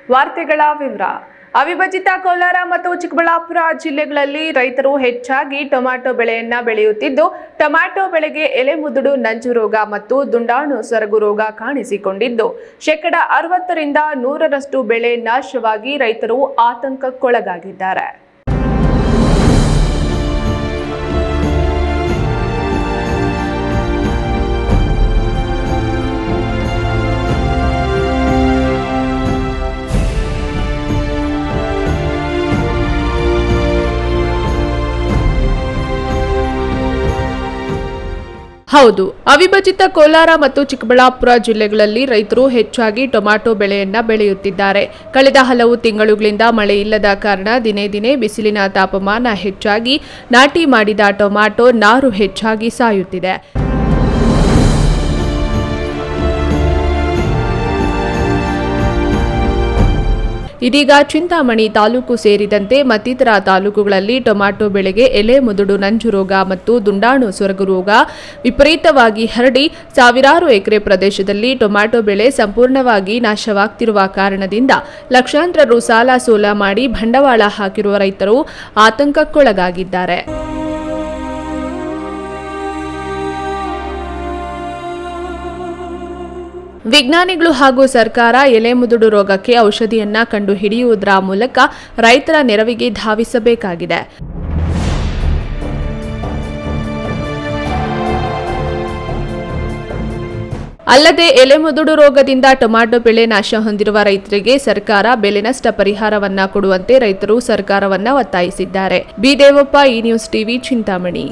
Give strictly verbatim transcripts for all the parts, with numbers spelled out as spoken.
ವಾರ್ತೆಗಳ ವಿವರ. ಅವಿಭಜಿತ ಕೋಲಾರ ಮತ್ತು ಚಿಕ್ಕಬಳ್ಳಾಪುರ ಜಿಲ್ಲೆಗಳಲ್ಲಿ ರೈತರು ಹೆಚ್ಚಾಗಿ ಟೊಮ್ಯಾಟೊ ಬೆಳೆಯನ್ನ ಬೆಳೆಯುತ್ತಿದ್ದು, ಟೊಮ್ಯಾಟೊ ಬೆಳೆಗೆ ಎಲೆಮುದುಡು ನಂಜು ರೋಗ ಮತ್ತು ದುಂಡಾಣು ಸೊರಗು ರೋಗ ಕಾಣಿಸಿಕೊಂಡಿದ್ದು, ಶೇಕಡ ಅರವತ್ತರಿಂದ ನೂರರಷ್ಟು ಬೆಳೆ ನಾಶವಾಗಿ ರೈತರು ಆತಂಕಕ್ಕೊಳಗಾಗಿದ್ದಾರೆ. ಹೌದು, ಅವಿಭಜಿತ ಕೋಲಾರ ಮತ್ತು ಚಿಕ್ಕಬಳ್ಳಾಪುರ ಜಿಲ್ಲೆಗಳಲ್ಲಿ ರೈತರು ಹೆಚ್ಚಾಗಿ ಟೊಮ್ಯಾಟೊ ಬೆಳೆಯನ್ನ ಬೆಳೆಯುತ್ತಿದ್ದಾರೆ. ಕಳೆದ ಹಲವು ತಿಂಗಳುಗಳಿಂದ ಮಳೆ ಇಲ್ಲದ ಕಾರಣ ದಿನೇ ದಿನೇ ಬಿಸಿಲಿನ ತಾಪಮಾನ ಹೆಚ್ಚಾಗಿ ನಾಟಿ ಮಾಡಿದ ಟೊಮ್ಯಾಟೊ ನಾರು ಹೆಚ್ಚಾಗಿ ಸಾಯುತ್ತಿದೆ. ಇದೀಗ ಚಿಂತಾಮಣಿ ತಾಲೂಕು ಸೇರಿದಂತೆ ಮತ್ತಿತರ ತಾಲೂಕುಗಳಲ್ಲಿ ಟೊಮ್ಯಾಟೊ ಬೆಳೆಗೆ ಎಲೆ ಮುದುಡು ನಂಜು ರೋಗ ಮತ್ತು ದುಂಡಾಣು ಸೊರಗು ರೋಗ ವಿಪರೀತವಾಗಿ ಹರಡಿ ಸಾವಿರಾರು ಎಕರೆ ಪ್ರದೇಶದಲ್ಲಿ ಟೊಮ್ಯಾಟೊ ಬೆಳೆ ಸಂಪೂರ್ಣವಾಗಿ ನಾಶವಾಗ್ತಿರುವ ಕಾರಣದಿಂದ ಲಕ್ಷಾಂತರ ರು ಸಾಲ ಸೋಲ ಮಾಡಿ ಬಂಡವಾಳ ಹಾಕಿರುವ ರೈತರು ಆತಂಕಕ್ಕೊಳಗಾಗಿದ್ದಾರೆ. ವಿಜ್ಞಾನಿಗಳು ಹಾಗೂ ಸರ್ಕಾರ ಎಲೆಮುದುಡು ರೋಗಕ್ಕೆ ಔಷಧಿಯನ್ನ ಕಂಡುಹಿಡಿಯುವುದರ ಮೂಲಕ ರೈತರ ನೆರವಿಗೆ ಧಾವಿಸಬೇಕಾಗಿದೆ. ಅಲ್ಲದೆ ಎಲೆಮುದುಡು ರೋಗದಿಂದ ಟೊಮ್ಯಾಟೊ ಬೆಳೆ ನಾಶ ಹೊಂದಿರುವ ರೈತರಿಗೆ ಸರ್ಕಾರ ಬೆಲೆ ನಷ್ಟ ಪರಿಹಾರವನ್ನ ಕೊಡುವಂತೆ ರೈತರು ಸರ್ಕಾರವನ್ನ ಒತ್ತಾಯಿಸಿದ್ದಾರೆ. ಬಿ ದೇವಪ್ಪ, ಈ ನ್ಯೂಸ್ ಟಿವಿ, ಚಿಂತಾಮಣಿ.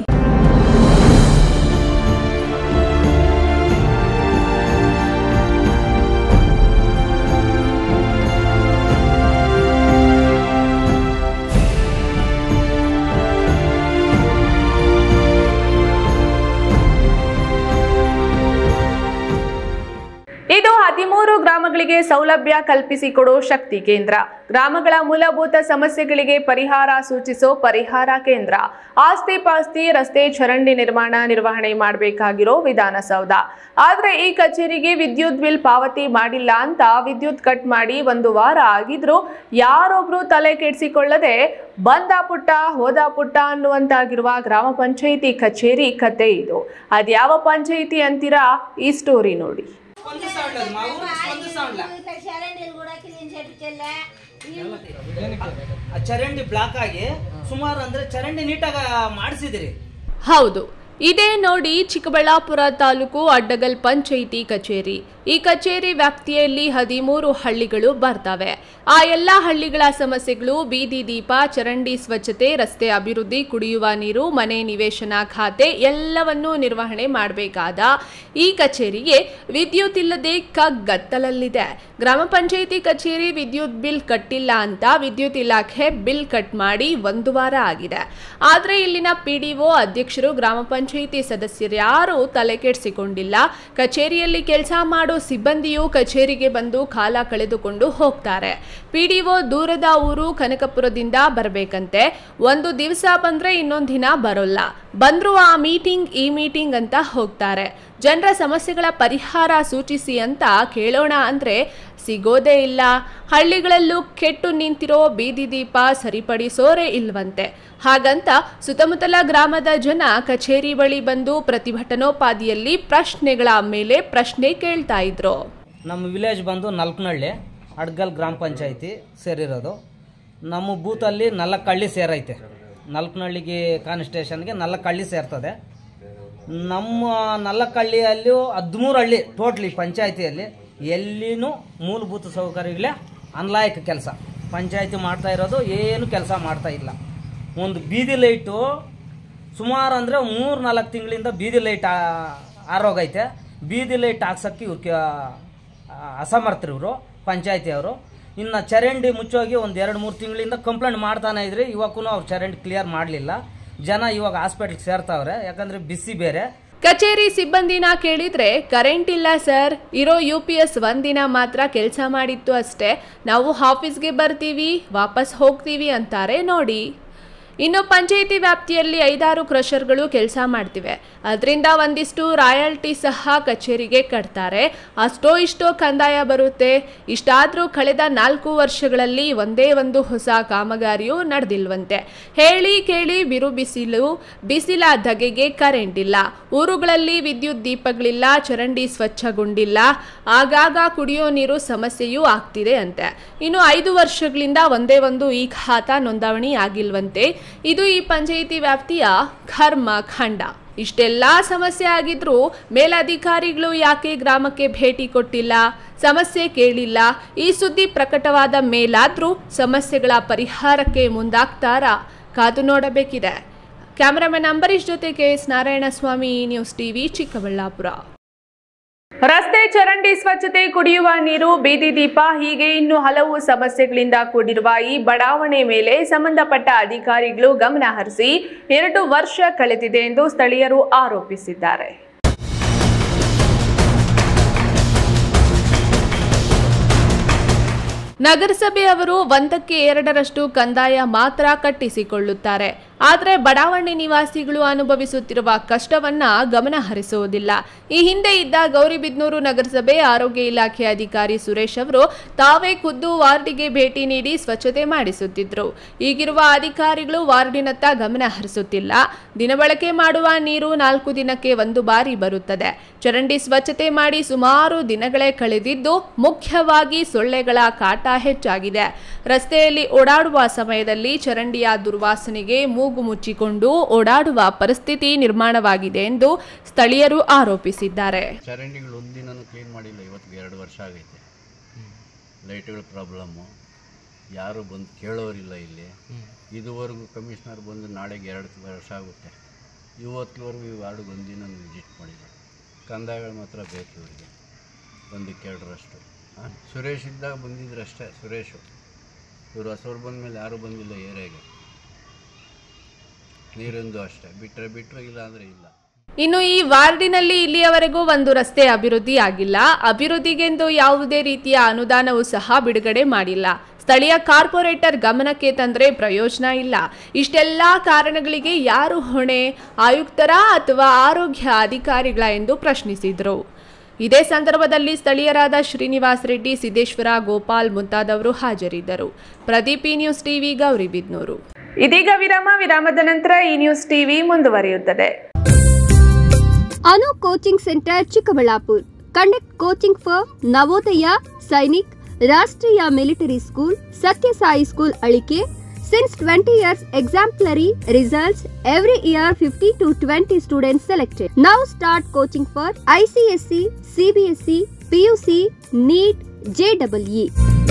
ಇದು ಹದಿಮೂರು ಗ್ರಾಮಗಳಿಗೆ ಸೌಲಭ್ಯ ಕಲ್ಪಿಸಿಕೊಡೋ ಶಕ್ತಿ ಕೇಂದ್ರ. ಗ್ರಾಮಗಳ ಮೂಲಭೂತ ಸಮಸ್ಯೆಗಳಿಗೆ ಪರಿಹಾರ ಸೂಚಿಸೋ ಪರಿಹಾರ ಕೇಂದ್ರ. ಆಸ್ತಿ ಪಾಸ್ತಿ, ರಸ್ತೆ, ಚರಂಡಿ ನಿರ್ಮಾಣ ನಿರ್ವಹಣೆ ಮಾಡಬೇಕಾಗಿರೋ ವಿಧಾನಸೌಧ. ಆದ್ರೆ ಈ ಕಚೇರಿಗೆ ವಿದ್ಯುತ್ ಬಿಲ್ ಪಾವತಿ ಮಾಡಿಲ್ಲ ಅಂತ ವಿದ್ಯುತ್ ಕಟ್ ಮಾಡಿ ಒಂದು ವಾರ ಆಗಿದ್ರು ಯಾರೊಬ್ರು ತಲೆ ಕೆಡಿಸಿಕೊಳ್ಳದೆ ಬಂದ ಪುಟ್ಟ ಹೋದ ಪುಟ್ಟ ಅನ್ನುವಂತಾಗಿರುವ ಗ್ರಾಮ ಪಂಚಾಯಿತಿ ಕಚೇರಿ ಕತೆ ಇದು. ಅದ್ಯಾವ ಪಂಚಾಯಿತಿ ಅಂತೀರಾ? ಈ ಸ್ಟೋರಿ ನೋಡಿ. ಚರಂಡಿ ಬ್ಲಾಕ್ ಆಗಿ ಸುಮಾರು ಅಂದ್ರೆ ಚರಂಡಿ ನೀಟಾಗಿ ಮಾಡಿಸಿದಿರಿ. ಹೌದು, ಇದೇ ನೋಡಿ ಚಿಕ್ಕಬಳ್ಳಾಪುರ ತಾಲೂಕು ಅಡ್ಡಗಲ್ ಪಂಚಾಯಿತಿ ಕಚೇರಿ. ಈ ಕಚೇರಿ ವ್ಯಾಪ್ತಿಯಲ್ಲಿ ಹದಿಮೂರು ಹಳ್ಳಿಗಳು ಬರ್ತವೆ. ಆ ಎಲ್ಲ ಹಳ್ಳಿಗಳ ಸಮಸ್ಯೆಗಳು ಬೀದಿ ದೀಪ, ಚರಂಡಿ ಸ್ವಚ್ಛತೆ, ರಸ್ತೆ ಅಭಿವೃದ್ಧಿ, ಕುಡಿಯುವ ನೀರು, ಮನೆ ನಿವೇಶನ ಖಾತೆ ಎಲ್ಲವನ್ನೂ ನಿರ್ವಹಣೆ ಮಾಡಬೇಕಾದ ಈ ಕಚೇರಿಗೆ ವಿದ್ಯುತ್ ಇಲ್ಲದೆ ಕಗ್ಗತ್ತಲಲ್ಲಿದೆ. ಗ್ರಾಮ ಪಂಚಾಯಿತಿ ಕಚೇರಿ ವಿದ್ಯುತ್ ಬಿಲ್ ಕಟ್ಟಿಲ್ಲ ಅಂತ ವಿದ್ಯುತ್ ಇಲಾಖೆ ಬಿಲ್ ಕಟ್ ಮಾಡಿ ಒಂದು ವಾರ ಆಗಿದೆ. ಆದರೆ ಇಲ್ಲಿನ ಪಿಡಿಒ, ಅಧ್ಯಕ್ಷರು, ಗ್ರಾಮ ಪಂಚಾಯಿತಿ ಸದಸ್ಯರು ಯಾರೂ ತಲೆ ಕೆಡಿಸಿಕೊಂಡಿಲ್ಲ. ಕಚೇರಿಯಲ್ಲಿ ಕೆಲಸ ಮಾಡೋ ಸಿಬ್ಬಂದಿಯು ಕಚೇರಿಗೆ ಬಂದು ಕಾಲ ಕಳೆದುಕೊಂಡು ಹೋಗ್ತಾರೆ. ಪಿಡಿಒ ದೂರದ ಊರು ಕನಕಪುರದಿಂದ ಬರಬೇಕಂತೆ. ಒಂದು ದಿವಸ ಬಂದ್ರೆ ಇನ್ನೊಂದು ದಿನ ಬರೋಲ್ಲ. ಬಂದ್ರು ಆ ಮೀಟಿಂಗ್ ಈ ಮೀಟಿಂಗ್ ಅಂತ ಹೋಗ್ತಾರೆ. ಜನರ ಸಮಸ್ಯೆಗಳ ಪರಿಹಾರ ಸೂಚಿಸಿ ಅಂತ ಕೇಳೋಣ ಅಂದ್ರೆ ಸಿಗೋದೇ ಇಲ್ಲ. ಹಳ್ಳಿಗಳಲ್ಲೂ ಕೆಟ್ಟು ನಿಂತಿರೋ ಬೀದಿ ದೀಪ ಸರಿಪಡಿಸೋರೇ ಇಲ್ವಂತೆ. ಹಾಗಂತ ಸುತ್ತಮುತ್ತಲ ಗ್ರಾಮದ ಜನ ಕಚೇರಿ ಬಳಿ ಬಂದು ಪ್ರತಿಭಟನೋಪಾದಿಯಲ್ಲಿ ಪ್ರಶ್ನೆಗಳ ಮೇಲೆ ಪ್ರಶ್ನೆ ಕೇಳ್ತಾ ಇದ್ರು. ನಮ್ಮ ವಿಲೇಜ್ ಬಂದು ನಲ್ಕನಹಳ್ಳಿ ಅಡ್ಗಲ್ ಗ್ರಾಮ ಪಂಚಾಯಿತಿ ಸೇರಿರೋದು. ನಮ್ಮ ಬೂತಲ್ಲಿ ನಾಲ್ಕು ಹಳ್ಳಿ ಸೇರೈತೆ. ನಲ್ಕನಹಳ್ಳಿಗೆ ಕಾನ್ಸ್ಟೇಷನ್ಗೆ ನಾಲ್ಕು ಹಳ್ಳಿ ಸೇರ್ತದೆ. ನಮ್ಮ ನಾಲ್ಕು ಹಳ್ಳಿಯಲ್ಲೂ ಹದಿಮೂರು ಹಳ್ಳಿ ಟೋಟ್ಲಿ ಪಂಚಾಯಿತಿಯಲ್ಲಿ ಎಲ್ಲಿನೂ ಮೂಲಭೂತ ಸೌಕರ್ಯಗಳೇ ಅನ್ಲಾಯಕ ಕೆಲಸ ಪಂಚಾಯಿತಿ ಮಾಡ್ತಾ ಇರೋದು. ಏನು ಕೆಲಸ ಮಾಡ್ತಾ ಇಲ್ಲ. ಒಂದು ಬೀದಿ ಲೈಟು ಸುಮಾರು ಅಂದರೆ ಮೂರು ನಾಲ್ಕು ತಿಂಗಳಿಂದ ಬೀದಿ ಲೈಟ್ ಆರೋಗೈತೆ. ಬೀದಿ ಲೈಟ್ ಹಾಕ್ಸೋಕ್ಕೆ ಇವ್ರಿಗೆ ಅಸಮರ್ಥರು ಇವರು ಪಂಚಾಯಿತಿಯವರು. ಇನ್ನು ಚರಂಡಿ ಮುಚ್ಚೋಗಿ ಒಂದು ಎರಡು ಮೂರು ತಿಂಗಳಿಂದ ಕಂಪ್ಲೇಂಟ್ ಮಾಡ್ತಾನೆ ಇದ್ರಿ. ಇವಕ್ಕೂ ಅವ್ರು ಚರಂಡಿ ಕ್ಲಿಯರ್ ಮಾಡಲಿಲ್ಲ. ಜನ ಇವಾಗ ಹಾಸ್ಪಿಟ್ಲಿಗೆ ಸೇರ್ತಾವ್ರೆ, ಯಾಕಂದರೆ ಬಿಸಿ ಬೇರೆ. ಕಚೇರಿ ಸಿಬ್ಬಂದಿನ ಕೇಳಿದ್ರೆ ಕರೆಂಟ್ ಇಲ್ಲ ಸರ್, ಇರೋ ಯು ಪಿ ಎಸ್ ಒಂದಿನ ಮಾತ್ರ ಕೆಲಸ ಮಾಡಿತ್ತು ಅಷ್ಟೇ, ನಾವು ಆಫೀಸ್ಗೆ ಬರ್ತೀವಿ ವಾಪಸ್ ಹೋಗ್ತೀವಿ ಅಂತಾರೆ ನೋಡಿ. ಇನ್ನು ಪಂಚಾಯಿತಿ ವ್ಯಾಪ್ತಿಯಲ್ಲಿ ಐದಾರು ಕ್ರಷರ್ಗಳು ಕೆಲಸ ಮಾಡ್ತಿವೆ. ಅದರಿಂದ ಒಂದಿಷ್ಟು ರಾಯಲ್ಟಿ ಸಹ ಕಚೇರಿಗೆ ಕಟ್ತಾರೆ. ಅಷ್ಟೋ ಇಷ್ಟೋ ಕಂದಾಯ ಬರುತ್ತೆ. ಇಷ್ಟಾದರೂ ಕಳೆದ ನಾಲ್ಕು ವರ್ಷಗಳಲ್ಲಿ ಒಂದೇ ಒಂದು ಹೊಸ ಕಾಮಗಾರಿಯೂ ನಡೆದಿಲ್ವಂತೆ. ಹೇಳಿ ಕೇಳಿ ಬಿರು ಬಿಸಿಲು, ಬಿಸಿಲ ಧಗೆಗೆ ಕರೆಂಟ್ ಇಲ್ಲ, ಊರುಗಳಲ್ಲಿ ವಿದ್ಯುತ್ ದೀಪಗಳಿಲ್ಲ, ಚರಂಡಿ ಸ್ವಚ್ಛಗೊಂಡಿಲ್ಲ, ಆಗಾಗ ಕುಡಿಯೋ ನೀರು ಸಮಸ್ಯೆಯೂ ಆಗ್ತಿದೆ ಅಂತೆ. ಇನ್ನು ಐದು ವರ್ಷಗಳಿಂದ ಒಂದೇ ಒಂದು ಈ ಖಾತಾ ನೋಂದಣಿ ಆಗಿಲ್ವಂತೆ. ಇದು ಈ ಪಂಚಾಯಿತಿ ವ್ಯಾಪ್ತಿಯ ಕರ್ಮಕಾಂಡ. ಇಷ್ಟೆಲ್ಲ ಸಮಸ್ಯೆ ಆಗಿದ್ರೂ ಮೇಲಧಿಕಾರಿಗಳು ಯಾಕೆ ಗ್ರಾಮಕ್ಕೆ ಭೇಟಿ ಕೊಟ್ಟಿಲ್ಲ, ಸಮಸ್ಯೆ ಕೇಳಿಲ್ಲ? ಈ ಸುದ್ದಿ ಪ್ರಕಟವಾದ ಮೇಲಾದ್ರೂ ಸಮಸ್ಯೆಗಳ ಪರಿಹಾರಕ್ಕೆ ಮುಂದಾಗ್ತಾರಾ? ಕಾದು ನೋಡಬೇಕಿದೆ. ಕ್ಯಾಮರಾಮನ್ ಅಂಬರೀಶ್ ಜೊತೆ K S Narayanaswamy, news TV, Chikkaballapur. ರಸ್ತೆ, ಚರಂಡಿ ಸ್ವಚ್ಛತೆ, ಕುಡಿಯುವ ನೀರು, ಬೀದಿ ದೀಪ ಹೀಗೆ ಇನ್ನು ಹಲವು ಸಮಸ್ಯೆಗಳಿಂದ ಕೂಡಿರುವ ಈ ಬಡಾವಣೆ ಮೇಲೆ ಸಂಬಂಧಪಟ್ಟ ಅಧಿಕಾರಿಗಳು ಗಮನ ಹರಿಸಿ ಎರಡು ವರ್ಷ ಕಳೆದಿದೆ ಎಂದು ಸ್ಥಳೀಯರು ಆರೋಪಿಸಿದ್ದಾರೆ. ನಗರಸಭೆಯವರು ಒಂದಕ್ಕೆ ಎರಡರಷ್ಟು ಕಂದಾಯ ಮಾತ್ರ ಕಟ್ಟಿಸಿಕೊಳ್ಳುತ್ತಾರೆ. ಆದರೆ ಬಡಾವಣೆ ನಿವಾಸಿಗಳು ಅನುಭವಿಸುತ್ತಿರುವ ಕಷ್ಟವನ್ನ ಗಮನ ಹರಿಸುವುದಿಲ್ಲ. ಈ ಹಿಂದೆ ಇದ್ದ ಗೌರಿಬಿದನೂರು ನಗರಸಭೆ ಆರೋಗ್ಯ ಇಲಾಖೆ ಅಧಿಕಾರಿ ಸುರೇಶ್ ಅವರು ತಾವೇ ಖುದ್ದು ವಾರ್ಡಿಗೆ ಭೇಟಿ ನೀಡಿ ಸ್ವಚ್ಛತೆ ಮಾಡಿಸುತ್ತಿದ್ರು. ಈಗಿರುವ ಅಧಿಕಾರಿಗಳು ವಾರ್ಡಿನತ್ತ ಗಮನ ಹರಿಸುತ್ತಿಲ್ಲ. ದಿನಬಳಕೆ ಮಾಡುವ ನೀರು ನಾಲ್ಕು ದಿನಕ್ಕೆ ಒಂದು ಬಾರಿ ಬರುತ್ತದೆ. ಚರಂಡಿ ಸ್ವಚ್ಛತೆ ಮಾಡಿ ಸುಮಾರು ದಿನಗಳೇ ಕಳೆದಿದ್ದು, ಮುಖ್ಯವಾಗಿ ಸೊಳ್ಳೆಗಳ ಕಾಟ ಹೆಚ್ಚಾಗಿದೆ. ರಸ್ತೆಯಲ್ಲಿ ಓಡಾಡುವ ಸಮಯದಲ್ಲಿ ಚರಂಡಿಯ ದುರ್ವಾಸನೆಗೆ ಮೂಗು ಮುಚ್ಚಿಕೊಂಡು ಓಡಾಡುವ ಪರಿಸ್ಥಿತಿ ನಿರ್ಮಾಣವಾಗಿದೆ ಎಂದು ಸ್ಥಳೀಯರು ಆರೋಪಿಸಿದ್ದಾರೆ. ಚರಂಡಿಗಳು ಒಂದಿನೂ ಕ್ಲೀನ್ ಮಾಡಿಲ್ಲ. ಇವತ್ತಿಗೆ ಎರಡು ವರ್ಷ ಆಗೈತೆ. ಲೈಟ್ಗಳ ಪ್ರಾಬ್ಲಮ್ಮು, ಯಾರು ಬಂದು ಕೇಳೋರಿಲ್ಲ ಇಲ್ಲಿ. ಇದುವರೆಗೂ ಕಮಿಷನರ್ ಬಂದು ನಾಳೆಗೆ ಎರಡು ವರ್ಷ ಆಗುತ್ತೆ. ಇವತ್ತಿವರೆಗೂ ಈ ವಾರ್ಡ್ಗೆ ಒಂದಿನ ವಿಸಿಟ್ ಮಾಡಿಲ್ಲ. ಕಂದಾಯಗಳು ಮಾತ್ರ ಬೇಕು ಇವರಿಗೆ, ಒಂದಕ್ಕೆ ಎರಡರಷ್ಟು. ಸುರೇಶ್ ಇದ್ದಾಗ ಬಂದಿದ್ರು ಅಷ್ಟೇ. ಸುರೇಶು ಇವರು ಹೊಸವ್ರು ಬಂದ ಮೇಲೆ ಯಾರೂ ಬಂದಿಲ್ಲ ಏರಿಯಾಗೆ. ನೀರಿಂದು ಅಷ್ಟೇ, ಬಿಟ್ಟರೆ ಬಿಟ್ಟರೆ ಇಲ್ಲ ಅಂದರೆ ಇಲ್ಲ. ಇನ್ನು ಈ ವಾರ್ಡಿನಲ್ಲಿ ಇಲ್ಲಿಯವರೆಗೂ ಒಂದು ರಸ್ತೆ ಅಭಿವೃದ್ಧಿ ಆಗಿಲ್ಲ. ಅಭಿವೃದ್ಧಿಗೆಂದು ಯಾವುದೇ ರೀತಿಯ ಅನುದಾನವೂ ಸಹ ಬಿಡುಗಡೆ ಮಾಡಿಲ್ಲ. ಸ್ಥಳೀಯ ಕಾರ್ಪೊರೇಟರ್ ಗಮನಕ್ಕೆ ತಂದರೆ ಪ್ರಯೋಜನ ಇಲ್ಲ. ಇಷ್ಟೆಲ್ಲ ಕಾರಣಗಳಿಗೆ ಯಾರು ಹೊಣೆ? ಆಯುಕ್ತರ ಅಥವಾ ಆರೋಗ್ಯ ಅಧಿಕಾರಿಗಳ ಎಂದು ಪ್ರಶ್ನಿಸಿದರು. ಇದೇ ಸಂದರ್ಭದಲ್ಲಿ ಸ್ಥಳೀಯರಾದ ಶ್ರೀನಿವಾಸ್ ರೆಡ್ಡಿ, ಸಿದ್ದೇಶ್ವರ, ಗೋಪಾಲ್ ಮುಂತಾದವರು ಹಾಜರಿದ್ದರು. Pradeep, news TV, Gauribidanur. ಇದೀಗ ವಿರಾಮ. ವಿರಾಮದ ನಂತರ ಈ ನ್ಯೂಸ್ ಟಿವಿ ಮುಂದುವರಿಯುತ್ತದೆ. Anu coaching centre Chikkaballapur conduct coaching for Navodaya, Sainik, Rashtriya military school, Sathyasai school Alike. Since twenty years, exemplary results every year. fifty to twenty students selected. Now start coaching for I C S E, C B S E, P U C, NEET, J E E.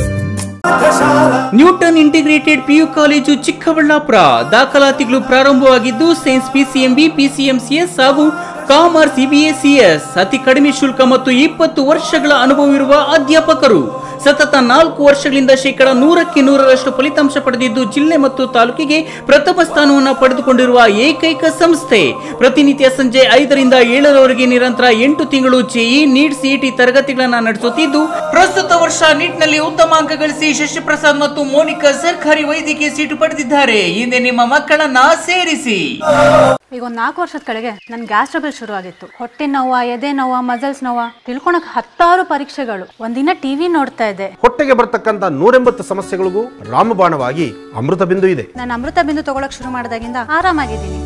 Newton integrated PU college Chikkaballapur ದಾಖಲಾತಿಗಳು ಪ್ರಾರಂಭವಾಗಿದ್ದು science PCMB, PCMCS ಹಾಗೂ commerce EBSCS ಅತಿ ಕಡಿಮೆ ಶುಲ್ಕ ಮತ್ತು ಇಪ್ಪತ್ತು ವರ್ಷಗಳ ಅನುಭವವಿರುವ ಅಧ್ಯಾಪಕರು. ಸತತ ನಾಲ್ಕು ವರ್ಷಗಳಿಂದ ಶೇಕಡ ನೂರಕ್ಕೆ ನೂರರಷ್ಟು ಫಲಿತಾಂಶ ಪಡೆದಿದ್ದು ಜಿಲ್ಲೆ ಮತ್ತು ತಾಲೂಕಿಗೆ ಪ್ರಥಮ ಸ್ಥಾನವನ್ನು ಪಡೆದುಕೊಂಡಿರುವ ಏಕೈಕ ಸಂಸ್ಥೆ. ಪ್ರತಿನಿತ್ಯ ಸಂಜೆ ಐದರಿಂದ ಏಳರವರೆಗೆ ನಿರಂತರ ಎಂಟು ತಿಂಗಳು ಜೆಇ, ನೀಟ್, ಸಿಇಟಿ ತರಗತಿಗಳನ್ನು ನಡೆಸುತ್ತಿದ್ದು ಪ್ರಸ್ತುತ ವರ್ಷ ನೀಟ್ ನಲ್ಲಿ ಉತ್ತಮ ಅಂಕ ಗಳಿಸಿ ಶಶಿಪ್ರಸಾದ್ ಮತ್ತು ಮೋನಿಕಾ ಸರ್ಕಾರಿ ವೈದ್ಯಕೀಯ ಸೀಟು ಪಡೆದಿದ್ದಾರೆ. ಹಿಂದೆ ನಿಮ್ಮ ಮಕ್ಕಳನ್ನ ಸೇರಿಸಿ. ಈಗ ಒಂದು ನಾಲ್ಕು ವರ್ಷದ ಕೆಳಗೆ ನನ್ ಗ್ಯಾಸ್ ಟ್ರಬಲ್ ಶುರು ಆಗಿತ್ತು. ಹೊಟ್ಟೆ ನೋವ, ಎದೆ ನೋವ, ಮಸಲ್ಸ್ ನೋವ, ತಿಳ್ಕೊಳಕ್ ಹತ್ತಾರು ಪರೀಕ್ಷೆಗಳು. ಒಂದಿನ ಟಿವಿ ನೋಡ್ತಾ ಇದ್ದೆ. ಹೊಟ್ಟೆಗೆ ಬರ್ತಕ್ಕಂತ ನೂರೆಂಬತ್ತು ಸಮಸ್ಯೆಗಳಿಗೂ ರಾಮಬಾಣವಾಗಿ ಅಮೃತ ಬಿಂದು ಇದೆ. ನಾನು ಅಮೃತ ಬಿಂದು ತಗೊಳಕ್ ಶುರು ಮಾಡಿದಾಗಿಂದ ಆರಾಮಾಗಿದ್ದೀನಿ.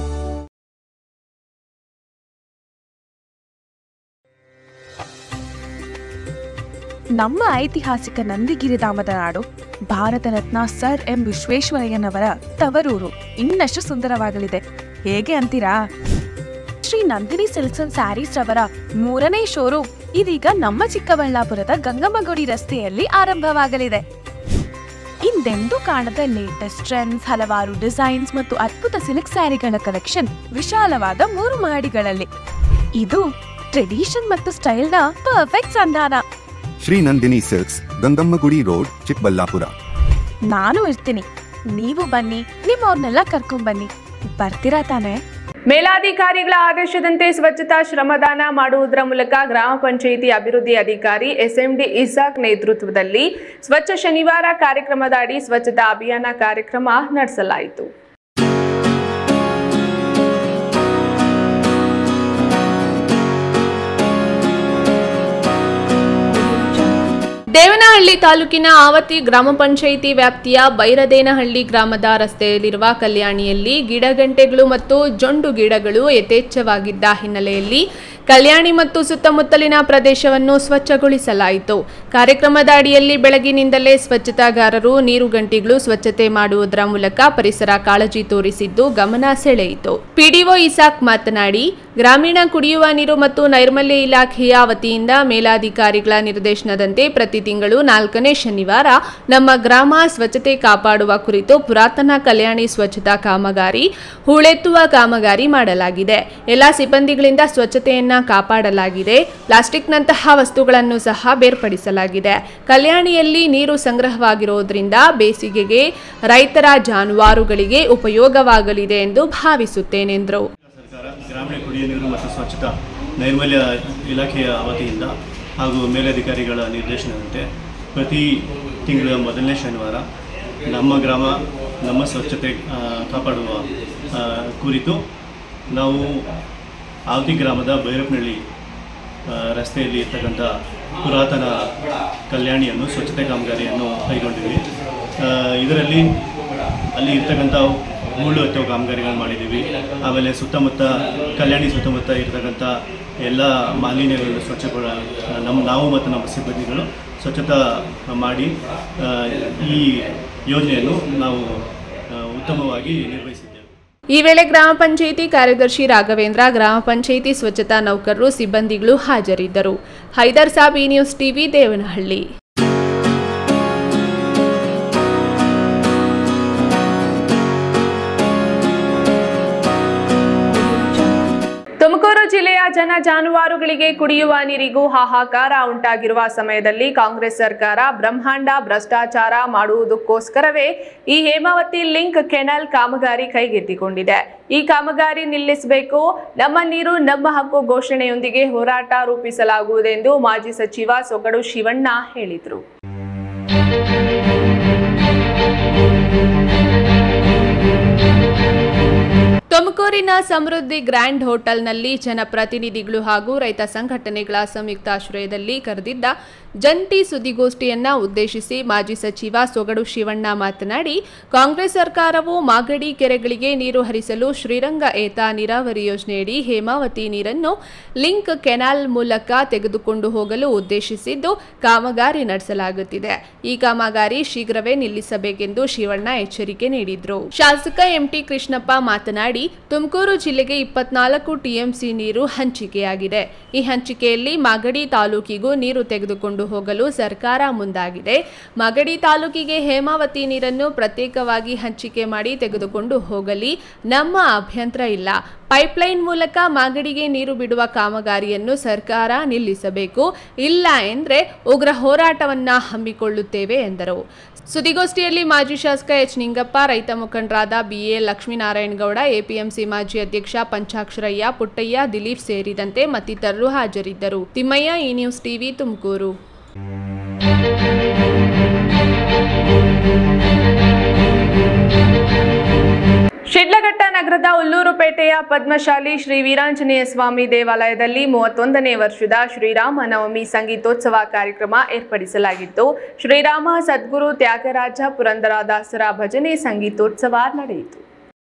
ನಮ್ಮ ಐತಿಹಾಸಿಕ ನಂದಿಗಿರಿಧಾಮದ ನಾಡು, ಭಾರತ ರತ್ನ ಸರ್ ಎಂ ವಿಶ್ವೇಶ್ವರಯ್ಯನವರ ತವರೂರು ಇನ್ನಷ್ಟು ಸುಂದರವಾಗಲಿದೆ. ಹೇಗೆ ಅಂತೀರಾ? Shri Nandini silks and sarees ರವರ ಮೂರನೇ ಶೋರೂಮ್ ಇದೀಗ ನಮ್ಮ ಚಿಕ್ಕಬಳ್ಳಾಪುರದ ಗಂಗಮ್ಮಗುಡಿ ರಸ್ತೆಯಲ್ಲಿ ಆರಂಭವಾಗಲಿದೆ. ಹಿಂದೆಂದೂ ಕಾಣದ ಲೇಟೆಸ್ಟ್ ಟ್ರೆಂಡ್ಸ್, ಹಲವಾರು ಡಿಸೈನ್ಸ್ ಮತ್ತು ಅದ್ಭುತ ಸಿಲ್ಕ್ ಸ್ಯಾರಿಗಳ ಕಲೆಕ್ಷನ್ ವಿಶಾಲವಾದ ಮೂರು ಮಹಡಿಗಳಲ್ಲಿ. ಇದು ಟ್ರೆಡಿಷನ್ ಮತ್ತು ಸ್ಟೈಲ್ನ ಪರ್ಫೆಕ್ಟ್ ಸಂಧಾನ. Shri Nandini silks, Gangammagudi road, Chikkaballapur. ನಾನು ಇರ್ತೀನಿ, ನೀವು ಬನ್ನಿ, ನಿಮ್ಮವ್ರನ್ನೆಲ್ಲ ಕರ್ಕೊಂಡ್ ಬನ್ನಿ. ಬರ್ತೀರಾ ತಾನೆ? ಮೇಲಾಧಿಕಾರಿಗಳ ಆದೇಶದಂತೆ ಸ್ವಚ್ಛತಾ ಶ್ರಮದಾನ ಮಾಡುವುದರ ಮೂಲಕ ಗ್ರಾಮ ಪಂಚಾಯಿತಿ ಅಭಿವೃದ್ಧಿ ಅಧಿಕಾರಿ ಎಸ್ಎಂಡಿ ಇಸಾಕ್ ನೇತೃತ್ವದಲ್ಲಿ ಸ್ವಚ್ಛ ಶನಿವಾರ ಕಾರ್ಯಕ್ರಮದ ಅಡಿ ಸ್ವಚ್ಛತಾ ಅಭಿಯಾನ ಕಾರ್ಯಕ್ರಮ ನಡೆಸಲಾಯಿತು. ದೇವನಹಳ್ಳಿ ತಾಲೂಕಿನ ಆವತಿ ಗ್ರಾಮ ಪಂಚಾಯಿತಿ ವ್ಯಾಪ್ತಿಯ ಬೈರದೇನಹಳ್ಳಿ ಗ್ರಾಮದ ರಸ್ತೆಯಲ್ಲಿರುವ ಕಲ್ಯಾಣಿಯಲ್ಲಿ ಗಿಡಗಂಟೆಗಳು ಮತ್ತು ಜೊಂಡು ಗಿಡಗಳು ಯಥೇಚ್ಛವಾಗಿದ್ದ ಹಿನ್ನೆಲೆಯಲ್ಲಿ ಕಲ್ಯಾಣಿ ಮತ್ತು ಸುತ್ತಮುತ್ತಲಿನ ಪ್ರದೇಶವನ್ನು ಸ್ವಚ್ಛಗೊಳಿಸಲಾಯಿತು. ಕಾರ್ಯಕ್ರಮದ ಅಡಿಯಲ್ಲಿ ಬೆಳಗಿನಿಂದಲೇ ಸ್ವಚ್ಛತಾಗಾರರು ನೀರುಗಂಟಿಗಳು ಸ್ವಚ್ಛತೆ ಮಾಡುವುದರ ಮೂಲಕ ಪರಿಸರ ಕಾಳಜಿ ತೋರಿಸಿದ್ದು ಗಮನ ಸೆಳೆಯಿತು. ಪಿಡಿಒ ಇಸಾಕ್ ಮಾತನಾಡಿ, ಗ್ರಾಮೀಣ ಕುಡಿಯುವ ನೀರು ಮತ್ತು ನೈರ್ಮಲ್ಯ ಇಲಾಖೆಯ ವತಿಯಿಂದ ಮೇಲಾಧಿಕಾರಿಗಳ ನಿರ್ದೇಶನದಂತೆ ಪ್ರತಿ ತಿಂಗಳು ನಾಲ್ಕನೇ ಶನಿವಾರ ನಮ್ಮ ಗ್ರಾಮ ಸ್ವಚ್ಛತೆ ಕಾಪಾಡುವ ಕುರಿತು ಪುರಾತನ ಕಲ್ಯಾಣಿ ಸ್ವಚ್ಛತಾ ಕಾಮಗಾರಿ ಹೂಳೆತ್ತುವ ಕಾಮಗಾರಿ ಮಾಡಲಾಗಿದೆ. ಎಲ್ಲಾ ಸಿಬ್ಬಂದಿಗಳಿಂದ ಸ್ವಚ್ಛತೆಯನ್ನ ಕಾಪಾಡಲಾಗಿದೆ. ಪ್ಲಾಸ್ಟಿಕ್ನಂತಹ ವಸ್ತುಗಳನ್ನು ಸಹ ಬೇರ್ಪಡಿಸಲಾಗಿದೆ. ಕಲ್ಯಾಣಿಯಲ್ಲಿ ನೀರು ಸಂಗ್ರಹವಾಗಿರುವುದರಿಂದ ಬೇಸಿಗೆಗೆ ರೈತರ ಜಾನುವಾರುಗಳಿಗೆ ಉಪಯೋಗವಾಗಲಿದೆ ಎಂದು ಭಾವಿಸುತ್ತೇನೆಂದರು. ಗ್ರಾಮೀಣ ಕುಡಿಯುವ ನೀರು ಮತ್ತು ಸ್ವಚ್ಛತಾ ನೈರ್ಮಲ್ಯ ಇಲಾಖೆಯ ವತಿಯಿಂದ ಹಾಗೂ ಮೇಲಧಿಕಾರಿಗಳ ನಿರ್ದೇಶನದಂತೆ ಪ್ರತಿ ತಿಂಗಳ ಮೊದಲನೇ ಶನಿವಾರ ನಮ್ಮ ಗ್ರಾಮ ನಮ್ಮ ಸ್ವಚ್ಛತೆ ಕಾಪಾಡುವ ಕುರಿತು ನಾವು ಆವತಿ ಗ್ರಾಮದ ಭೈರಪ್ಪನಹಳ್ಳಿ ರಸ್ತೆಯಲ್ಲಿ ಇರ್ತಕ್ಕಂಥ ಪುರಾತನ ಕಲ್ಯಾಣಿಯನ್ನು ಸ್ವಚ್ಛತೆ ಕಾಮಗಾರಿಯನ್ನು ಕೈಗೊಂಡಿದ್ವಿ. ಇದರಲ್ಲಿ ಅಲ್ಲಿ ಇರ್ತಕ್ಕಂಥ ಹೂಳು ಎತ್ತುವ ಕಾಮಗಾರಿಗಳನ್ನು ಮಾಡಿದ್ದೀವಿ. ಆಮೇಲೆ ಸುತ್ತಮುತ್ತ ಕಲ್ಯಾಣಿ ಸುತ್ತಮುತ್ತ ಇರ್ತಕ್ಕಂಥ ಎಲ್ಲ ಮಾಲಿನ್ಯಗಳನ್ನು ಸ್ವಚ್ಛಗೊಳ ನಮ್ಮ ನಾವು ಮತ್ತು ನಮ್ಮ ಸಿಬ್ಬಂದಿಗಳು ಸ್ವಚ್ಛತಾ ಮಾಡಿ ಈ ಯೋಜನೆಯನ್ನು ನಾವು ಉತ್ತಮವಾಗಿ ನಿರ್ವಹಿಸಿದ್ದೇವೆ. ಈ ವೇಳೆ ಗ್ರಾಮ ಪಂಚಾಯಿತಿ ಕಾರ್ಯದರ್ಶಿ ರಾಘವೇಂದ್ರ, ಗ್ರಾಮ ಪಂಚಾಯಿತಿ ಸ್ವಚ್ಛತಾ ನೌಕರರು, ಸಿಬ್ಬಂದಿಗಳು ಹಾಜರಿದ್ದರು. ಹೈದರ್ ಸಾಬ್, ಈ ನ್ಯೂಸ್ ಟಿವಿ, ದೇವನಹಳ್ಳಿ. ತುಮಕೂರು ಜಿಲ್ಲೆಯ ಜನ ಜಾನುವಾರುಗಳಿಗೆ ಕುಡಿಯುವ ನೀರಿಗೂ ಹಾಹಾಕಾರ ಉಂಟಾಗಿರುವ ಸಮಯದಲ್ಲಿ ಕಾಂಗ್ರೆಸ್ ಸರ್ಕಾರ ಬ್ರಹ್ಮಾಂಡ ಭ್ರಷ್ಟಾಚಾರ ಮಾಡುವುದಕ್ಕೋಸ್ಕರವೇ ಈ ಹೇಮಾವತಿ ಲಿಂಕ್ ಕೆನಾಲ್ ಕಾಮಗಾರಿ ಕೈಗೆತ್ತಿಕೊಂಡಿದೆ. ಈ ಕಾಮಗಾರಿ ನಿಲ್ಲಿಸಬೇಕು, ನಮ್ಮ ನೀರು ನಮ್ಮ ಹಕ್ಕು ಘೋಷಣೆಯೊಂದಿಗೆ ಹೋರಾಟ ರೂಪಿಸಲಾಗುವುದೆಂದು ಮಾಜಿ ಸಚಿವ ಸೊಗಡು ಶಿವಣ್ಣ ಹೇಳಿದರು. ತುಮಕೂರಿನ ಸಮೃದ್ಧಿ ಗ್ರ್ಯಾಂಡ್ ಹೋಟೆಲ್ನಲ್ಲಿ ಜನಪ್ರತಿನಿಧಿಗಳು ಹಾಗೂ ರೈತ ಸಂಘಟನೆಗಳ ಸಂಯುಕ್ತಾಶ್ರಯದಲ್ಲಿ ಕರೆದಿದ್ದ ಜಂಟಿ ಸುದ್ದಿಗೋಷ್ಠಿಯನ್ನ ಉದ್ದೇಶಿಸಿ ಮಾಜಿ ಸಚಿವ ಸೊಗಡು ಶಿವಣ್ಣ ಮಾತನಾಡಿ, ಕಾಂಗ್ರೆಸ್ ಸರ್ಕಾರವು ಮಾಗಡಿ ಕೆರೆಗಳಿಗೆ ನೀರು ಹರಿಸಲು ಶ್ರೀರಂಗ ಏತ ನೀರಾವರಿ ಯೋಜನೆಯಡಿ ಹೇಮಾವತಿ ನೀರನ್ನು ಲಿಂಕ್ ಕೆನಾಲ್ ಮೂಲಕ ತೆಗೆದುಕೊಂಡು ಹೋಗಲು ಉದ್ದೇಶಿಸಿದ್ದು ಕಾಮಗಾರಿ ನಡೆಸಲಾಗುತ್ತಿದೆ. ಈ ಕಾಮಗಾರಿ ಶೀಘ್ರವೇ ನಿಲ್ಲಿಸಬೇಕೆಂದು ಶಿವಣ್ಣ ಎಚ್ಚರಿಕೆ ನೀಡಿದರು. ಶಾಸಕ ಎಂಟಿ ಕೃಷ್ಣಪ್ಪ ಮಾತನಾಡಿ, ತುಮಕೂರು ಜಿಲ್ಲೆಗೆ ಇಪ್ಪತ್ನಾಲ್ಕು ಟಿಎಂಸಿ ನೀರು ಹಂಚಿಕೆಯಾಗಿದೆ. ಈ ಹಂಚಿಕೆಯಲ್ಲಿ ಮಾಗಡಿ ತಾಲೂಕಿಗೂ ನೀರು ತೆಗೆದುಕೊಂಡು ಹೋಗಲು ಸರ್ಕಾರ ಮುಂದಾಗಿದೆ. ಮಾಗಡಿ ತಾಲೂಕಿಗೆ ಹೇಮಾವತಿ ನೀರನ್ನು ಪ್ರತ್ಯೇಕವಾಗಿ ಹಂಚಿಕೆ ಮಾಡಿ ತೆಗೆದುಕೊಂಡು ಹೋಗಲಿ, ನಮ್ಮ ಅಭ್ಯಂತರ ಇಲ್ಲ. ಪೈಪ್ಲೈನ್ ಮೂಲಕ ಮಾಗಡಿಗೆ ನೀರು ಬಿಡುವ ಕಾಮಗಾರಿಯನ್ನು ಸರ್ಕಾರ ನಿಲ್ಲಿಸಬೇಕು, ಇಲ್ಲ ಎಂದರೆ ಉಗ್ರ ಹೋರಾಟವನ್ನ ಹಮ್ಮಿಕೊಳ್ಳುತ್ತೇವೆ ಎಂದರು. ಸುದ್ದಿಗೋಷ್ಠಿಯಲ್ಲಿ ಮಾಜಿ ಶಾಸಕ ಎಚ್ ನಿಂಗಪ್ಪ, ರೈತ ಮುಖಂಡರಾದ ಬಿಎ ಲಕ್ಷ್ಮೀನಾರಾಯಣಗೌಡ, ಎಪಿಎಂಸಿ ಮಾಜಿ ಅಧ್ಯಕ್ಷ ಪಂಚಾಕ್ಷರಯ್ಯ, ಪುಟ್ಟಯ್ಯ, ದಿಲೀಪ್ ಸೇರಿದಂತೆ ಮತ್ತಿತರರು ಹಾಜರಿದ್ದರು. ತಿಮ್ಮಯ್ಯ, ಈ ನ್ಯೂಸ್ ಟಿವಿ, ತುಮಕೂರು. ಶಿಡ್ಲಘಟ್ಟ ನಗರದ ಉಲ್ಲೂರುಪೇಟೆಯ ಪದ್ಮಶಾಲಿ ಶ್ರೀ ವೀರಾಂಜನೇಯ ಸ್ವಾಮಿ ದೇವಾಲಯದಲ್ಲಿ ಮೂವತ್ತೊಂದನೇ ವರ್ಷದ ಶ್ರೀರಾಮ ನವಮಿ ಸಂಗೀತೋತ್ಸವ ಕಾರ್ಯಕ್ರಮ ಏರ್ಪಡಿಸಲಾಗಿತ್ತು. ಶ್ರೀರಾಮ ಸದ್ಗುರು ತ್ಯಾಗರಾಜ ಪುರಂದರದಾಸರ ಭಜನೆ ಸಂಗೀತೋತ್ಸವ ನಡೆಯಿತು.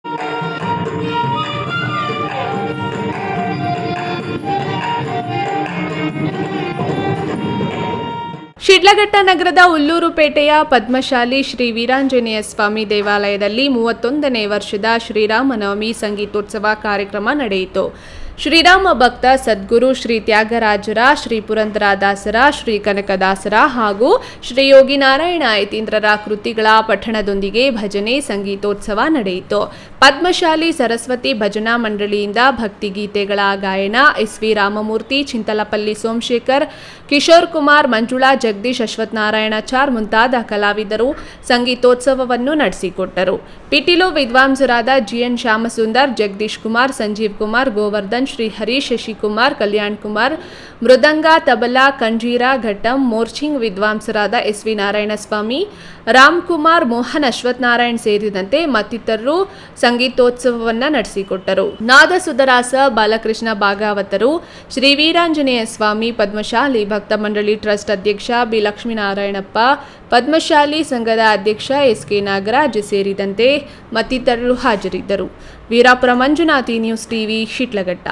ಶಿಡ್ಲಘಟ್ಟ ನಗರದ ಉಲ್ಲೂರುಪೇಟೆಯ ಪದ್ಮಶಾಲಿ ಶ್ರೀ ವೀರಾಂಜನೇಯ ಸ್ವಾಮಿ ದೇವಾಲಯದಲ್ಲಿ ಮೂವತ್ತೊಂದನೇ ವರ್ಷದ ಶ್ರೀರಾಮನವಮಿ ಸಂಗೀತೋತ್ಸವ ಕಾರ್ಯಕ್ರಮ ನಡೆಯಿತು. ಶ್ರೀರಾಮ ಭಕ್ತ ಸದ್ಗುರು ಶ್ರೀ ತ್ಯಾಗರಾಜರ, ಶ್ರೀ ಪುರಂದರದಾಸರ, ಶ್ರೀ ಕನಕದಾಸರ ಹಾಗೂ ಶ್ರೀ ಯೋಗಿ ನಾರಾಯಣ ಯತೀಂದ್ರರ ಕೃತಿಗಳ ಪಠಣದೊಂದಿಗೆ ಭಜನೆ ಸಂಗೀತೋತ್ಸವ ನಡೆಯಿತು. ಪದ್ಮಶಾಲಿ ಸರಸ್ವತಿ ಭಜನಾ ಮಂಡಳಿಯಿಂದ ಭಕ್ತಿಗೀತೆಗಳ ಗಾಯನ ಎಸ್ ವಿ ರಾಮಮೂರ್ತಿ, ಚಿಂತಲಪಲ್ಲಿ ಸೋಮಶೇಖರ್, ಕಿಶೋರ್ ಕುಮಾರ್, ಮಂಜುಳಾ, ಜಗದೀಶ್, ಅಶ್ವತ್ಥನಾರಾಯಣಾಚಾರ್ ಮುಂತಾದ ಕಲಾವಿದರು ಸಂಗೀತೋತ್ಸವವನ್ನು ನಡೆಸಿಕೊಟ್ಟರು. ಪಿಟೀಲು ವಿದ್ವಾಂಸರಾದ ಜಿಎನ್ ಶ್ಯಾಮಸುಂದರ್, ಜಗದೀಶ್ ಕುಮಾರ್, ಸಂಜೀವ್ ಕುಮಾರ್, ಗೋವರ್ಧನ್, ಶ್ರೀ ಹರೀಶ್, ಶಶಿಕುಮಾರ್, ಕಲ್ಯಾಣ್ ಕುಮಾರ್, ಮೃದಂಗ, ತಬಲಾ, ಕಂಜೀರಾ, ಘಟ್ಟಂ, ಮೋರ್ಚಿಂಗ್ ವಿದ್ವಾಂಸರಾದ ಎಸ್ ವಿ ನಾರಾಯಣಸ್ವಾಮಿ, ರಾಮ್ಕುಮಾರ್, ಮೋಹನ್, ಅಶ್ವಥ್ ನಾರಾಯಣ್ ಸೇರಿದಂತೆ ಮತ್ತಿತರರು ಸಂಗೀತೋತ್ಸವವನ್ನು ನಡೆಸಿಕೊಟ್ಟರು. ನಾದ ಸುಧರಾಸ, ಬಾಲಕೃಷ್ಣ ಭಾಗವತರು, ಶ್ರೀ ವೀರಾಂಜನೇಯ ಸ್ವಾಮಿ, ಪದ್ಮಶಾಲಿ ಭಕ್ತ ಮಂಡಳಿ ಟ್ರಸ್ಟ್ ಅಧ್ಯಕ್ಷ ಬಿ ಲಕ್ಷ್ಮೀನಾರಾಯಣಪ್ಪ, ಪದ್ಮಶಾಲಿ ಸಂಘದ ಅಧ್ಯಕ್ಷ ಎಸ್ ಕೆ ನಾಗರಾಜ್ ಸೇರಿದಂತೆ ಮತ್ತಿತರರು ಹಾಜರಿದ್ದರು. Veerapura Manjunathi, news TV, Sidlaghatta.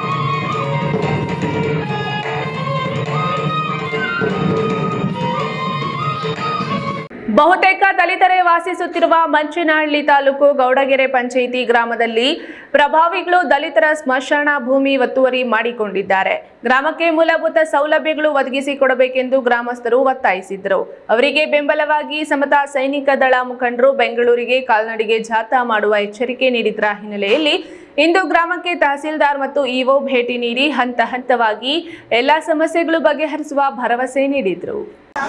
ಬಹುತೇಕ ದಲಿತರೇ ವಾಸಿಸುತ್ತಿರುವ ಮಂಚೇನಹಳ್ಳಿ ತಾಲೂಕು ಗೌಡಗೆರೆ ಪಂಚಾಯಿತಿ ಗ್ರಾಮದಲ್ಲಿ ಪ್ರಭಾವಿಗಳು ದಲಿತರ ಸ್ಮಶಾನ ಭೂಮಿ ಒತ್ತುವರಿ ಮಾಡಿಕೊಂಡಿದ್ದಾರೆ. ಗ್ರಾಮಕ್ಕೆ ಮೂಲಭೂತ ಸೌಲಭ್ಯಗಳು ಒದಗಿಸಿಕೊಡಬೇಕೆಂದು ಗ್ರಾಮಸ್ಥರು ಒತ್ತಾಯಿಸಿದರು. ಅವರಿಗೆ ಬೆಂಬಲವಾಗಿ ಸಮತಾ ಸೈನಿಕ ದಳ ಮುಖಂಡರು ಬೆಂಗಳೂರಿಗೆ ಕಾಲ್ನಡಿಗೆ ಜಾಥಾ ಮಾಡುವ ಎಚ್ಚರಿಕೆ ನೀಡಿದ ಹಿನ್ನೆಲೆಯಲ್ಲಿ ಇಂದು ಗ್ರಾಮಕ್ಕೆ ತಹಸೀಲ್ದಾರ್ ಮತ್ತು ಇಒ ಭೇಟಿ ನೀಡಿ ಹಂತ ಹಂತವಾಗಿ ಎಲ್ಲಾ ಸಮಸ್ಯೆಗಳು ಬಗೆಹರಿಸುವ ಭರವಸೆ ನೀಡಿದರು.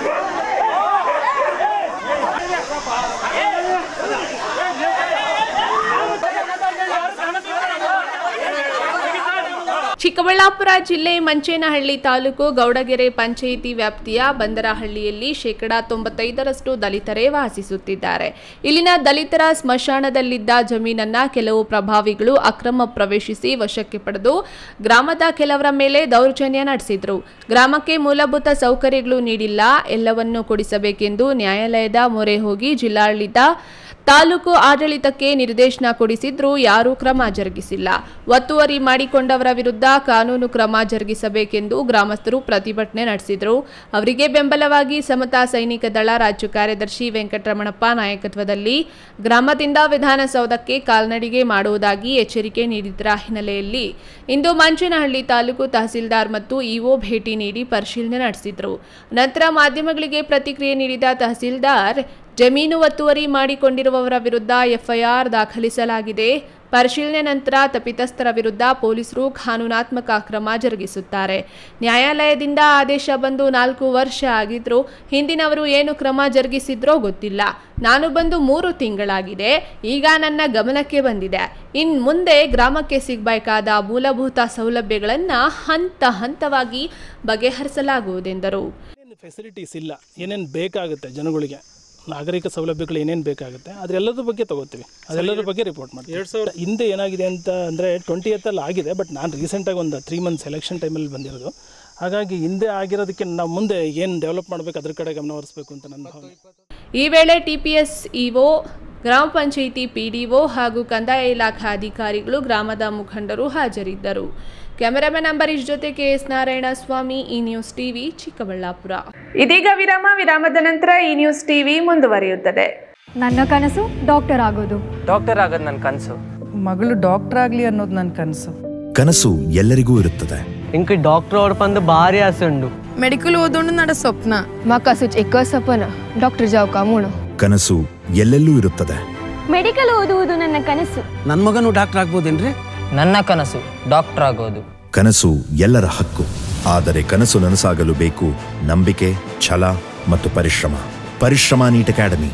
ಚಿಕ್ಕಬಳ್ಳಾಪುರ ಜಿಲ್ಲೆ ಮಂಚೇನಹಳ್ಳಿ ತಾಲೂಕು ಗೌಡಗೆರೆ ಪಂಚಾಯಿತಿ ವ್ಯಾಪ್ತಿಯ ಬಂದರಹಳ್ಳಿಯಲ್ಲಿ ಶೇಕಡಾ ತೊಂಬತ್ತೈದರಷ್ಟು ದಲಿತರೇ ವಾಸಿಸುತ್ತಿದ್ದಾರೆ. ಇಲ್ಲಿನ ದಲಿತರ ಸ್ಮಶಾನದಲ್ಲಿದ್ದ ಜಮೀನನ್ನ ಕೆಲವು ಪ್ರಭಾವಿಗಳು ಅಕ್ರಮ ಪ್ರವೇಶಿಸಿ ವಶಕ್ಕೆ ಪಡೆದು ಗ್ರಾಮದ ಕೆಲವರ ಮೇಲೆ ದೌರ್ಜನ್ಯ ನಡೆಸಿದ್ರು. ಗ್ರಾಮಕ್ಕೆ ಮೂಲಭೂತ ಸೌಕರ್ಯಗಳು ನೀಡಿಲ್ಲ, ಎಲ್ಲವನ್ನೂ ಕೊಡಿಸಬೇಕೆಂದು ನ್ಯಾಯಾಲಯದ ಮೊರೆ ಹೋಗಿ ಜಿಲ್ಲಾಡಳಿತ ತಾಲೂಕು ಆಡಳಿತಕ್ಕೆ ನಿರ್ದೇಶನ ಕೊಡಿಸಿದ್ರೂ ಯಾರೂ ಕ್ರಮ ಜರುಗಿಸಿಲ್ಲ. ಒತ್ತುವರಿ ಮಾಡಿಕೊಂಡವರ ವಿರುದ್ಧ ಕಾನೂನು ಕ್ರಮ ಜರುಗಿಸಬೇಕೆಂದು ಗ್ರಾಮಸ್ಥರು ಪ್ರತಿಭಟನೆ ನಡೆಸಿದರು. ಅವರಿಗೆ ಬೆಂಬಲವಾಗಿ ಸಮತಾ ಸೈನಿಕ ದಳ ರಾಜ್ಯ ಕಾರ್ಯದರ್ಶಿ ವೆಂಕಟರಮಣಪ್ಪ ನಾಯಕತ್ವದಲ್ಲಿ ಗ್ರಾಮದಿಂದ ವಿಧಾನಸೌಧಕ್ಕೆ ಕಾಲ್ನಡಿಗೆ ಮಾಡುವುದಾಗಿ ಎಚ್ಚರಿಕೆ ನೀಡಿದ ಹಿನ್ನೆಲೆಯಲ್ಲಿ ಇಂದು ಮಂಚೇನಹಳ್ಳಿ ತಾಲೂಕು ತಹಸೀಲ್ದಾರ್ ಮತ್ತು ಇಒ ಭೇಟಿ ನೀಡಿ ಪರಿಶೀಲನೆ ನಡೆಸಿದರು. ನಂತರ ಮಾಧ್ಯಮಗಳಿಗೆ ಪ್ರತಿಕ್ರಿಯೆ ನೀಡಿದ ತಹಸೀಲ್ದಾರ್, ಜಮೀನು ಒತ್ತುವರಿ ಮಾಡಿಕೊಂಡಿರುವವರ ವಿರುದ್ಧ ಎಫ್ಐಆರ್ ದಾಖಲಿಸಲಾಗಿದೆ. ಪರಿಶೀಲನೆ ನಂತರ ತಪ್ಪಿತಸ್ಥರ ವಿರುದ್ಧ ಪೊಲೀಸರು ಕಾನೂನಾತ್ಮಕ ಕ್ರಮ ಜರುಗಿಸುತ್ತಾರೆ. ನ್ಯಾಯಾಲಯದಿಂದ ಆದೇಶ ಬಂದು ನಾಲ್ಕು ವರ್ಷ ಆಗಿದ್ರೂ ಹಿಂದಿನವರು ಏನು ಕ್ರಮ ಜರುಗಿಸಿದ್ರೋ ಗೊತ್ತಿಲ್ಲ. ನಾನು ಬಂದು ಮೂರು ತಿಂಗಳಾಗಿದೆ. ಈಗ ನನ್ನ ಗಮನಕ್ಕೆ ಬಂದಿದೆ. ಇನ್ ಮುಂದೆ ಗ್ರಾಮಕ್ಕೆ ಸಿಗಬೇಕಾದ ಮೂಲಭೂತ ಸೌಲಭ್ಯಗಳನ್ನು ಹಂತ ಹಂತವಾಗಿ ಬಗೆಹರಿಸಲಾಗುವುದೆಂದರು. ಫೆಸಿಲಿಟೀಸ್ ಇಲ್ಲ, ಏನೇನು ಬೇಕಾಗುತ್ತೆ ಜನಗಳಿಗೆ, ನಾಗರಿಕ ಸೌಲಭ್ಯಗಳು ಏನೇನು ಬೇಕಾಗುತ್ತೆ ಅದೆಲ್ಲದ್ರ ಬಗ್ಗೆ ತಗೋತೀವಿ, ಅದೆಲ್ಲದ್ರ ಬಗ್ಗೆ ರಿಪೋರ್ಟ್ ಮಾಡ್ತೀವಿ. ಎರಡು ಸಾವಿರ ಹಿಂದೆ ಏನಾಗಿದೆ ಅಂತ ಅಂದರೆ ಟ್ವೆಂಟಿ ಎತ್ತಲ್ಲಿ ಆಗಿದೆ, ಬಟ್ ನಾನು ರೀಸೆಂಟಾಗಿ ಒಂದು ತ್ರೀ ಮಂತ್ಸ್ ಎಲೆಕ್ಷನ್ ಟೈಮಲ್ಲಿ ಬಂದಿರೋದು. ಹಾಗಾಗಿ ಹಿಂದೆ ಆಗಿರೋದಕ್ಕೆ ನಾವು ಮುಂದೆ ಏನು ಡೆವಲಪ್ ಮಾಡಬೇಕು ಅದ್ರ ಕಡೆ ಗಮನ ಹರಿಸಬೇಕು ಅಂತ ನನ್ನ ಭಾವನೆ. ಈ ವೇಳೆ ಟಿಪಿಎಸ್ ಇಒ, ಗ್ರಾಮ ಪಂಚಾಯಿತಿ ಪಿಡಿಒ ಹಾಗೂ ಕಂದಾಯ ಇಲಾಖಾ ಅಧಿಕಾರಿಗಳು, ಗ್ರಾಮದ ಮುಖಂಡರು ಹಾಜರಿದ್ದರು. ಕ್ಯಾಮೆರಾಮನ್ ಅಂಬರೀಶ್ ಜೊತೆ ಕೆಎಸ್ ನಾರಾಯಣ ಸ್ವಾಮಿ, ಈ ನ್ಯೂಸ್ ಟಿವಿ, ಚಿಕ್ಕಬಳ್ಳಾಪುರ. ಇದೀಗ ವಿರಾಮ. ವಿರಾಮದ ನಂತರ ಈ ನ್ಯೂಸ್ ಟಿವಿ ಮುಂದುವರಿಯುತ್ತದೆ. ನನ್ನ ಕನಸು ಡಾಕ್ಟರ್ ಆಗೋದು. ಡಾಕ್ಟರ್ ಆಗೋದು ನನ್ನ ಕನಸು. ಮಗಳು ಡಾಕ್ಟರ್ ಆಗಲಿ ಅನ್ನೋದು ನನ್ನ ಕನಸು. ಕನಸು ಎಲ್ಲರಿಗೂ ಇರುತ್ತದೆ. ಇಂಕ ಡಾಕ್ಟರ್ ಓಡ್ಪಂದು ಭಾರಿ ಆಸೆ ಉಂಡು. ಮೆಡಿಕಲ್ ಓದೋಣ ನಡ ಸ್ವಪ್ನ. ಮಾ ಕಸುಚ್ ಎಕ್ಕ ಸಪನ ಡಾಕ್ಟರ್ ಜಾವ್ ಕಾಮೂಣ. ಕನಸು ಎಲ್ಲೆಲ್ಲೂ ಇರುತ್ತದೆ. ಮೆಡಿಕಲ್ ಓದುವುದು ನನ್ನ ಕನಸು. ನನ್ನ ಮಗನು ಡಾಕ್ಟರ್ ಆಗ್ಬೋದೇನ್ರಿ? ನನ್ನ ಕನಸು ಡಾಕ್ಟರ್ ಆಗೋದು. ಕನಸು ಎಲ್ಲರ ಹಕ್ಕು, ಆದರೆ ಕನಸು ನನಸಾಗಲು ಬೇಕು ನಂಬಿಕೆ, ಛಲ ಮತ್ತು ಪರಿಶ್ರಮ. ಪರಿಶ್ರಮ ನೀಟ್ ಅಕಾಡೆಮಿ.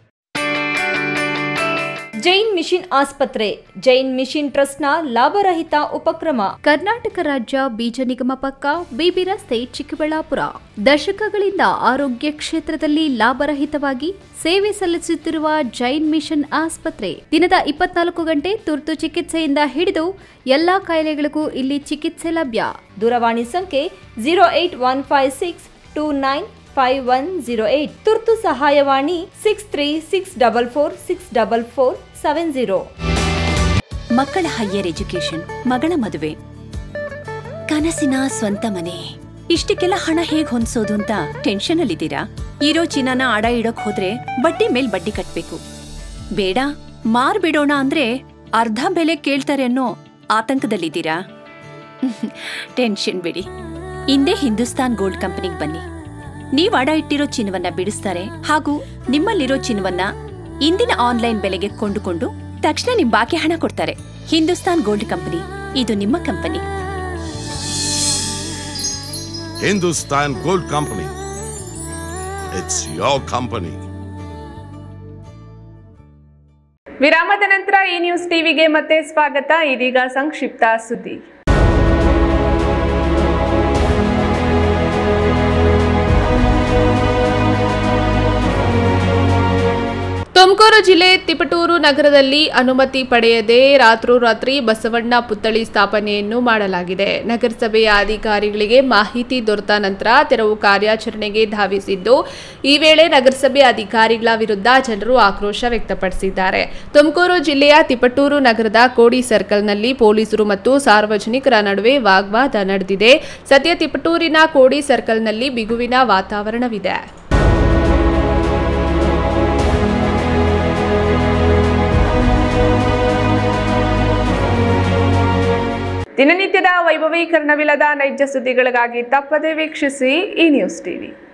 ಜೈನ್ ಮಿಷನ್ ಆಸ್ಪತ್ರೆ, ಜೈನ್ ಮಿಷನ್ ಟ್ರಸ್ಟ್ನ ಲಾಭರಹಿತ ಉಪಕ್ರಮ. ಕರ್ನಾಟಕ ರಾಜ್ಯ ಬೀಜ ನಿಗಮ ಪಕ್ಕ, ಬಿಬಿ ರಸ್ತೆ, ಚಿಕ್ಕಬಳ್ಳಾಪುರ. ದಶಕಗಳಿಂದ ಆರೋಗ್ಯ ಕ್ಷೇತ್ರದಲ್ಲಿ ಲಾಭರಹಿತವಾಗಿ ಸೇವೆ ಸಲ್ಲಿಸುತ್ತಿರುವ ಜೈನ್ ಮಿಷನ್ ಆಸ್ಪತ್ರೆ ದಿನದ ಇಪ್ಪತ್ನಾಲ್ಕು ಗಂಟೆ ತುರ್ತು ಚಿಕಿತ್ಸೆಯಿಂದ ಹಿಡಿದು ಎಲ್ಲಾ ಕಾಯಿಲೆಗಳಿಗೂ ಇಲ್ಲಿ ಚಿಕಿತ್ಸೆ ಲಭ್ಯ. ದೂರವಾಣಿ ಸಂಖ್ಯೆ zero eight one five six two nine five one zero eight. ತುರ್ತು ಸಹಾಯವಾಣಿ six three six double four six double four seven zero. ಮಕ್ಕಳ ಹೈಯರ್ ಎಜುಕೇಶನ್, ಮಗಳ ಮದುವೆ, ಕನಸಿನ ಸ್ವಂತ ಮನೆ, ಇಷ್ಟಕ್ಕೆಲ್ಲ ಹಣ ಹೇಗ್ ಹೊಂದಿಸೋದು ಅಂತ ಟೆನ್ಷನ್ ಅಲ್ಲಿದ್ದೀರಾ? ಇರೋ ಚಿನ್ನನ ಅಡ ಇಡೋಕ್ ಹೋದ್ರೆ ಬಡ್ಡಿ ಮೇಲ್ ಬಡ್ಡಿ ಕಟ್ಬೇಕು. ಬೇಡ, ಮಾರ್ಬಿಡೋಣ ಅಂದ್ರೆ ಅರ್ಧ ಬೆಲೆ ಕೇಳ್ತಾರೆ ಅನ್ನೋ ಆತಂಕದಲ್ಲಿದ್ದೀರಾ? ಟೆನ್ಷನ್ ಬಿಡಿ, ಇಂದೇ ಹಿಂದೂಸ್ತಾನ್ ಗೋಲ್ಡ್ ಕಂಪನಿಗೆ ಬನ್ನಿ. ನೀವ್ ಅಡ ಇಟ್ಟಿರೋ ಚಿನ್ನವನ್ನ ಬಿಡಿಸ್ತಾರೆ ಹಾಗೂ ನಿಮ್ಮಲ್ಲಿರೋ ಚಿನ್ನವನ್ನ ಇಂದಿನ ಆನ್ಲೈನ್ ಬೆಲೆಗೆ ಕೊಂಡುಕೊಂಡು ತಕ್ಷಣ ನಿಮ್ ಬಾಕಿ ಹಣ ಕೊಡ್ತಾರೆ. ಹಿಂದೂಸ್ತಾನ್ ಗೋಲ್ಡ್ ಕಂಪನಿ, ಇದು ನಿಮ್ಮ company. Hindustan Gold Company. It's your company. ವಿರಾಮದ ನಂತರ ಈ ನ್ಯೂಸ್ ಟಿವಿಗೆ ಮತ್ತೆ ಸ್ವಾಗತ. ಇದೀಗ ಸಂಕ್ಷಿಪ್ತ ಸುದ್ದಿ. ತುಮಕೂರು ಜಿಲ್ಲೆ ತಿಪಟೂರು ನಗರದಲ್ಲಿ ಅನುಮತಿ ಪಡೆಯದೆ ರಾತ್ರೋರಾತ್ರಿ ಬಸವಣ್ಣ ಪುತ್ಥಳಿ ಸ್ಥಾಪನೆಯನ್ನು ಮಾಡಲಾಗಿದೆ. ನಗರಸಭೆಯ ಅಧಿಕಾರಿಗಳಿಗೆ ಮಾಹಿತಿ ದೊರೆತ ನಂತರ ತೆರವು ಕಾರ್ಯಾಚರಣೆಗೆ ಧಾವಿಸಿದ್ದು, ಈ ವೇಳೆ ನಗರಸಭೆ ಅಧಿಕಾರಿಗಳ ವಿರುದ್ಧ ಜನರು ಆಕ್ರೋಶ ವ್ಯಕ್ತಪಡಿಸಿದ್ದಾರೆ. ತುಮಕೂರು ಜಿಲ್ಲೆಯ ತಿಪಟೂರು ನಗರದ ಕೋಡಿ ಸರ್ಕಲ್ನಲ್ಲಿ ಪೊಲೀಸರು ಮತ್ತು ಸಾರ್ವಜನಿಕರ ನಡುವೆ ವಾಗ್ವಾದ ನಡೆದಿದೆ. ಸದ್ಯ ತಿಪಟೂರಿನ ಕೋಡಿ ಸರ್ಕಲ್ನಲ್ಲಿ ಬಿಗುವಿನ ವಾತಾವರಣವಿದೆ. ದಿನನಿತ್ಯದ ವೈಭವೀಕರಣವಿಲ್ಲದ ನೈಜ ಸುದ್ದಿಗಳಿಗಾಗಿ ತಪ್ಪದೇ ವೀಕ್ಷಿಸಿ ಈ ನ್ಯೂಸ್ ಟಿವಿ.